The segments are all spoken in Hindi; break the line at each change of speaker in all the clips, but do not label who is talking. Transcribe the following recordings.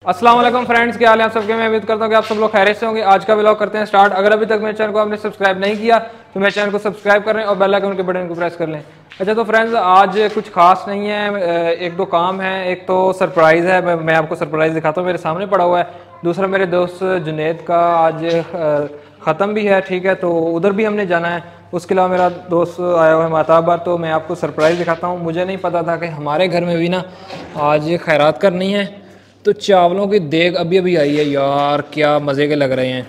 अस्सलाम वालेकुम फ्रेंड्स, क्या हाल है आप सबके। मैं उम्मीद करता हूँ कि आप सब लोग खैरियत से होंगे। आज का व्लॉग करते हैं स्टार्ट। अगर अभी तक मेरे चैनल को आपने सब्सक्राइब नहीं किया तो मेरे चैनल को सब्सक्राइब करें और बेल आइकन के बटन को प्रेस कर लें। अच्छा तो फ्रेंड्स, आज कुछ खास नहीं है, एक दो काम है। एक तो सरप्राइज़ है, मैं आपको सरप्राइज़ दिखाता हूँ, मेरे सामने पड़ा हुआ है। दूसरा मेरे दोस्त जुनेद का आज ख़त्म भी है, ठीक है, तो उधर भी हमने जाना है। उसके अलावा मेरा दोस्त आया हुआ है माताबर, तो मैं आपको सरप्राइज़ दिखाता हूँ। मुझे नहीं पता था कि हमारे घर में भी ना आज खैरात करनी है। तो चावलों की देग अभी अभी आई है यार, क्या मज़े के लग रहे हैं।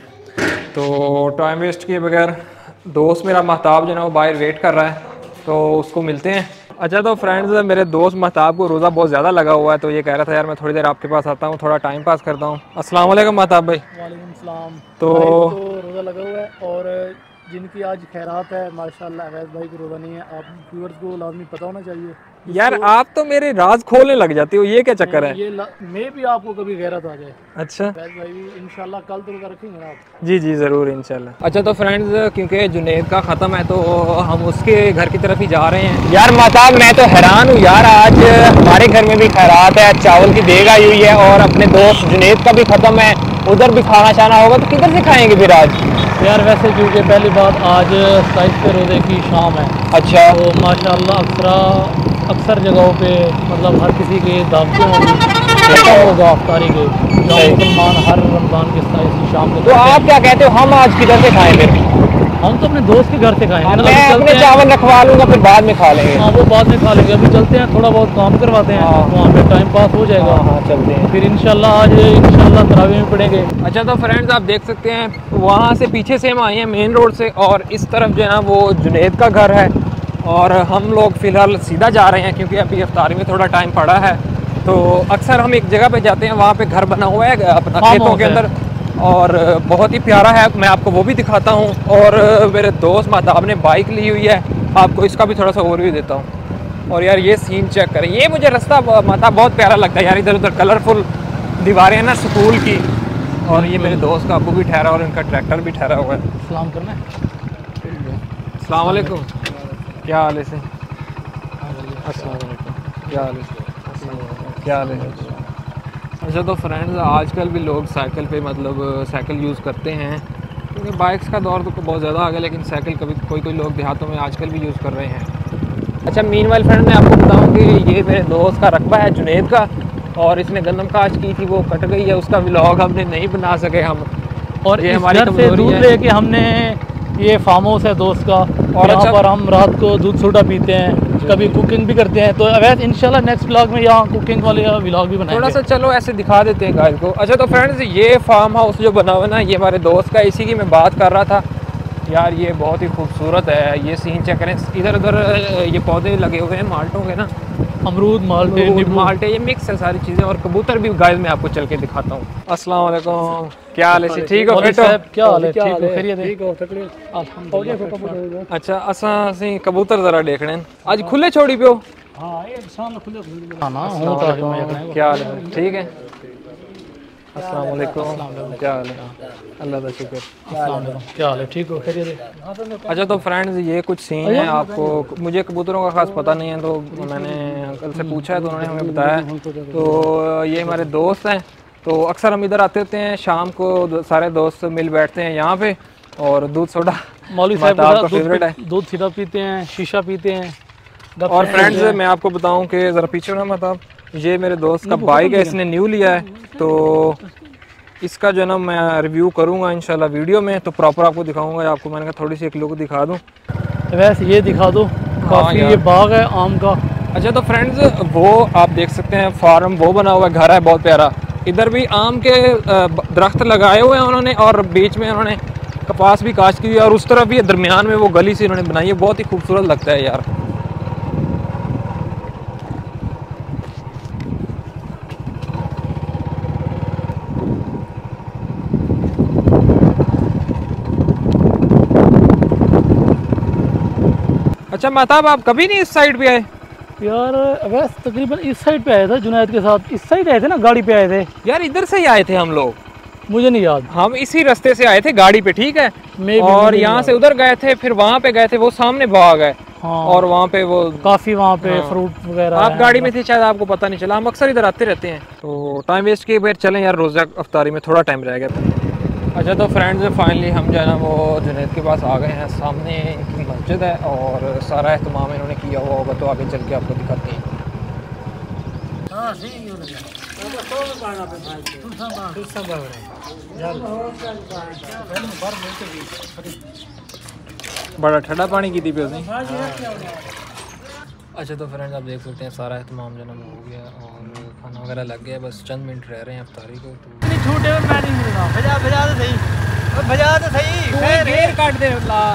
तो टाइम वेस्ट किए बगैर दोस्त मेरा महताब जो है वो बाहर वेट कर रहा है, तो उसको मिलते हैं। अच्छा तो फ्रेंड्स, मेरे दोस्त महताब को रोज़ा बहुत ज़्यादा लगा हुआ है, तो ये कह रहा था यार मैं थोड़ी देर आपके पास आता हूँ, थोड़ा टाइम पास करता हूँ। अस्सलाम वालेकुम महताब भाई।
वालेकुम सलाम।
तो
रोज़ा लगा हुआ है और जिनकी आज खैरात है माशाल्लाह, अवैस भाई को रोज़ा नहीं है। आप व्यूअर्स को लाजमी पता होना चाहिए
यार आप तो मेरे राज खोलने लग जाती हो, ये क्या चक्कर है।
मैं भी आपको कभी गैरत आ जाए।
अच्छा
अवैस भाई भी इंशाल्लाह कल तो रोज़ा रखेंगे ना आप।
जी जी ज़रूर इंशाल्लाह। अच्छा तो फ्रेंड्स, क्योंकि जुनेद का ख़त्म है तो हम उसके घर की तरफ ही जा रहे हैं। यार महताब, मैं तो हैरान हूँ यार, आज हमारे घर में भी खैरात है, चावल की देग आई हुई है और अपने दोस्त जुनेद का भी ख़त्म है, उधर भी खाना शाना होगा, तो किधर से खाएंगे फिर आज।
यार वैसे क्योंकि पहली बात आज 27 पे रोज़े की शाम है।
अच्छा
तो माशाल्लाह अक्सर जगहों पे मतलब हर किसी के दावतें होगी होगा अफ्तारी के, जो मुसलमान हर रमज़ान के 27 की शाम को।
तो आप क्या कहते हो, हम आज किधर से खाएं फिर।
हम तो अपने दोस्त के घर से खाएंगे ना।
मैं अपने चावल रखवा लूँगा, फिर बाद में खा लेंगे।
हाँ वो बाद में खा लेंगे, अभी चलते हैं, थोड़ा बहुत काम करवाते हैं, वहाँ पे टाइम पास हो जाएगा।
हाँ चलते हैं,
फिर इंशाल्लाह आज इंशाल्लाह तरावी में पढ़ेंगे।
अच्छा तो फ्रेंड्स, आप देख सकते हैं वहाँ से पीछे से हम आए हैं मेन रोड से, और इस तरफ जो है ना वो जुनेद का घर है, और हम लोग फ़िलहाल सीधा जा रहे हैं क्योंकि अभी इफ्तारी में थोड़ा टाइम पड़ा है। तो अक्सर हम एक जगह पे जाते हैं, वहाँ पे घर बना हुआ है अपना खेतों के अंदर, और बहुत ही प्यारा है, मैं आपको वो भी दिखाता हूँ। और मेरे दोस्त महताब ने बाइक ली हुई है, आपको इसका भी थोड़ा सा ओवरव्यू देता हूँ। और यार ये सीन चेक करें, ये मुझे रास्ता महताब बहुत प्यारा लगता है यार, इधर उधर कलरफुल दीवारें हैं ना स्कूल की। और ये मेरे दोस्त का अबू भी ठहरा और इनका ट्रैक्टर भी ठहरा हुआ है।
सलाम करना है।
अस्सलाम वालेकुम, क्या हाल है से। अस्सलाम वालेकुम, क्या हाल है, क्या हाल है। अच्छा तो फ्रेंड्स, आजकल भी लोग साइकिल पे मतलब साइकिल यूज़ करते हैं, क्योंकि बाइक्स का दौर तो बहुत ज़्यादा आ गया, लेकिन साइकिल कभी कोई लोग देहातों में आजकल भी यूज़ कर रहे हैं। अच्छा मीनवाइल फ्रेंड, मैं आपको बताऊं कि ये मेरे दोस्त का रकबा है जुनेद का, और इसने गंदम काश की थी, वो कट गई है, उसका व्लॉग हमने नहीं बना सके हम।
और
ये
हमारे घर से दूर लेके हमने ये फार्म हाउस है दोस्त का, और यहाँ पर हम रात को दूध सोडा पीते हैं, कभी कुकिंग भी करते हैं। तो अवैध इंशाल्लाह नेक्स्ट व्लॉग में यहाँ कुकिंग वाले व्लॉग भी बनाएंगे।
थोड़ा सा चलो ऐसे दिखा देते हैं गाइस को। अच्छा तो फ्रेंड्स, ये फार्म हाउस जो बना हुआ है ना, ये हमारे दोस्त का, इसी की मैं बात कर रहा था यार। ये बहुत ही खूबसूरत है, ये सीन चेक करें, इधर उधर ये पौधे लगे हुए हैं माल्टों के ना,
अमरूद माल्टे
माल्टे, ये मिक्स है सारी चीज़ें, और कबूतर भी गाइस मैं आपको चल के दिखाता हूँ। अस्सलाम वालेकुम, क्या हाल है, ठीक हो बेटो।
क्या हाल है, ठीक हो, खैरियत है, ठीक हो, अल्हम्दुलिल्लाह।
अच्छा असा कबूतर जरा देखने आज खुले छोड़ी पियो।
हाँ ये शाम खुले
क्या हाल है, ठीक है। अस्सलाम वालेकुम, क्या हाल है, अल्लाह का शुक्र।
क्या हाल है, ठीक हो, खैरियत है।
अच्छा तो फ्रेंड्स, ये कुछ सीन है, आपको मुझे कबूतरों का खास पता नहीं है, तो मैंने अंकल से पूछा है तो उन्होंने हमें बताया। तो ये हमारे दोस्त हैं, तो अक्सर हम इधर आते होते हैं, शाम को सारे दोस्त मिल बैठते हैं यहाँ पे, और दूध सोडा
मौलवी साहब का
फेवरेट है,
दूध सीधा पीते हैं, शीशा पीते हैं।
और फ्रेंड्स मैं आपको बताऊं कि ज़रा पीछे ना मतलब, ये मेरे दोस्त का बाइक है, इसने न्यू लिया है, तो इसका जो ना मैं रिव्यू करूंगा इंशाल्लाह वीडियो में, तो प्रॉपर आपको दिखाऊंगा। आपको मैंने कहा थोड़ी सी एक लुक दिखा दूं।
वैसे ये दिखा दो, काफ़ी ये बाग है आम का।
अच्छा तो फ्रेंड्स, वो आप देख सकते हैं फार्म वो बना हुआ है, घर है बहुत प्यारा, इधर भी आम के दरख्त लगाए हुए हैं उन्होंने, और बीच में उन्होंने कपास भी काश्त की हुई है, और उस तरफ भी दरमियान में वो गली सी उन्होंने बनाई है, बहुत ही खूबसूरत लगता है यार। अच्छा महताब, आप कभी नहीं इस साइड पे आए
यार? वैसे तकरीबन इस साइड पे आए थे जुनैद के साथ, इस साइड आए थे ना, गाड़ी पे आए थे
यार। इधर से ही आए थे हम लोग,
मुझे नहीं याद,
हम इसी रास्ते से आए थे गाड़ी पे, ठीक है, और यहाँ से उधर गए थे, फिर वहाँ पे गए थे, वो सामने बाग है,
हाँ।
और वहाँ पे वो
काफ़ी वहाँ पे फ्रूट वगैरह।
आप गाड़ी में थे शायद, आपको पता नहीं चला। हम अक्सर इधर आते रहते हैं, तो टाइम वेस्ट किए फिर चलें यार, रोज़ा अफ्तारी में थोड़ा टाइम रह गया। अच्छा तो फ्रेंड्स फाइनली हम जो है ना वो जुनैद के पास आ गए हैं। सामने इनकी मस्जिद है और सारा एहतमाम इन्होंने किया हुआ होगा, तो आगे चल के आपको दिखाते हैं। बड़ा ठंडा पानी की थी पे उसने। अच्छा तो फ्रेंड्स आप देख सकते हैं सारा एहतमाम जो है वो हो गया और खाना वगैरह लग गया, बस चंद मिनट रह रहे हैं अफ्तारी को। तो
छूटे में मैं नहीं मिलूंगा। भजा तो सही, भजा तो सही,
घेर काट दे ला।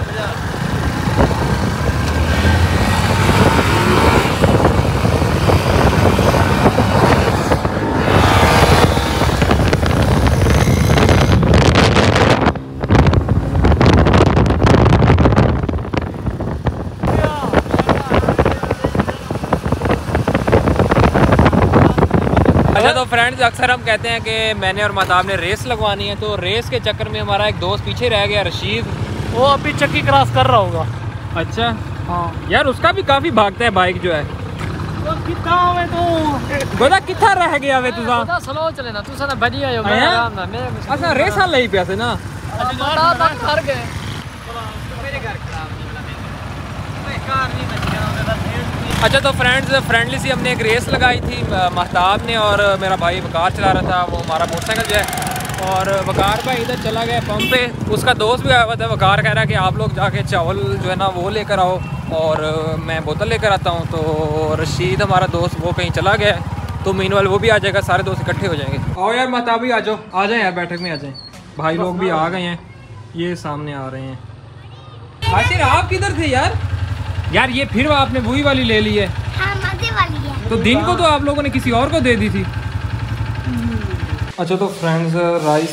अच्छा तो फ्रेंड्स अक्सर हम कहते हैं कि मैंने और महताब ने रेस लगवानी है, तो रेस के चक्कर में हमारा एक दोस्त पीछे रह गया, रशीद।
वो अभी चक्की क्रॉस कर रहा होगा।
अच्छा
हाँ
यार, उसका भी काफी भागता है बाइक जो है।
तो कितना हुए तो
गोदा कितना रह गया वे तुझा?
बड़ा स्लो चले ना, तू सना बढ़िया है मैं आराम ना मैं।
अच्छा रेस हाल नहीं पिया से ना,
बड़ा तक कर गए मेरे घर खराब नहीं वाला मैं कार नहीं बच गया।
अच्छा तो फ्रेंड्स फ्रेंडली सी हमने एक रेस लगाई थी महताब ने, और मेरा भाई वकार चला रहा था, वो हमारा मोटरसाइकिल जो है। और वकार भाई इधर चला गया पंप पे, उसका दोस्त भी आया हुआ था। वकार कह रहा है कि आप लोग जाके चावल जो है ना वो लेकर आओ और मैं बोतल लेकर आता हूँ। तो रशीद हमारा दोस्त वो कहीं चला गया है, तो मीनवाल वो भी आ जाएगा, सारे दोस्त इकट्ठे हो जाएंगे। आओ यार महताब भी आ जाओ, आ जाए यार बैठक में आ जाए। भाई लोग भी आ गए हैं, ये सामने आ रहे हैं। आखिर आप किधर थे यार? यार ये फिर आपने वही वाली ले ली है।
हाँ, मजे वाली है।
तो दिन को तो आप लोगों ने किसी और को दे दी थी। अच्छा तो फ्रेंड्स राइस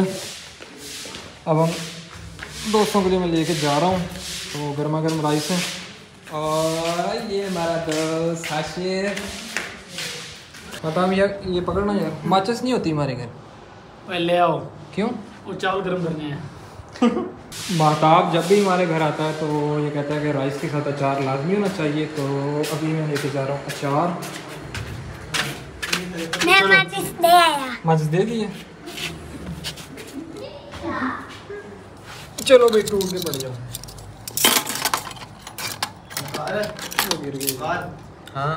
अब हम दोस्तों के लिए मैं लेके जा रहा हूँ, तो गर्मा गर्म राइस है। और ये हमारा दोस्त हाशिर, बताओ यार ये पकड़ना यार, माचिस नहीं होती हमारे घर।
ले आओ।
क्यों?
वो चावल गर्म करने हैं।
महताब जब भी हमारे घर आता है तो ये कहता है कि राइस के साथ अचार लाजमी होना चाहिए, तो अभी मैं लेके जा रहा हूँ अचार।
मैं माचिस दे आया।
माचिस दे दी है, चलो भाई टूट के पड़ जाओ। वो गिर गई।
हाँ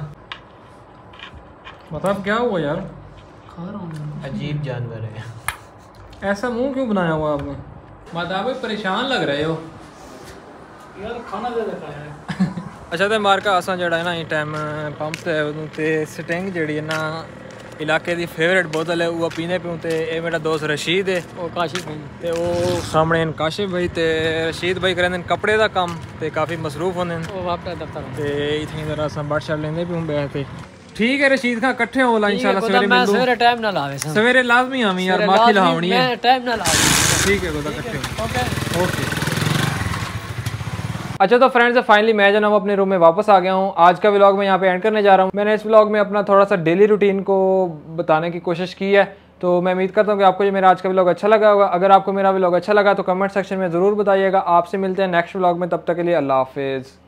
मतलब क्या हुआ यार?
खा रहा हूँ।
अजीब जानवर है।
ऐसा मुंह क्यों बनाया हुआ आपने? महताब परेशान लग रहे हो
यार, खाना दे रखा है।
अच्छा तो मार का असा जड़ा है ना ये टाइम पंप ते ते स्टिंग जड़ी है ना इलाके दी फेवरेट बोतल है, वो पीने पे ते ये मेरा दोस्त रशीद है,
वो काशिफ भाई
ते वो सामने काशिफ भाई ते रशीद भाई करते कपड़े का काम ते काफ़ी मसरूफ होंगे
वो वापस दफ्तर
ते इतनी जरा सा बट शट लेंदे भी हूं बैठे। ठीक है रशीद खां इकट्ठे होला इंशाल्लाह सवेरे
मैं
मिलूं।
सवेरे टाइम ना लावे
सवेरे लाजमी आवी यार, माखी लावणी है।
मैं टाइम ना लावे।
ठीक है गोदा इकट्ठे
ओके
ओके। अच्छा तो फ्रेंड्स फाइनली मैं जो ना वो अपने रूम में वापस आ गया हूँ। आज का व्लॉग मैं यहाँ पे एंड करने जा रहा हूँ। मैंने इस व्लॉग में अपना थोड़ा सा डेली रूटीन को बताने की कोशिश की है, तो मैं उम्मीद करता हूँ कि आपको ये मेरा आज का व्लॉग अच्छा लगा होगा। अगर आपको मेरा व्लॉग अच्छा लगा तो कमेंट सेक्शन में ज़रूर बताइएगा। आपसे मिलते हैं नेक्स्ट व्लॉग में, तब तक के लिए अल्लाह हाफिज़।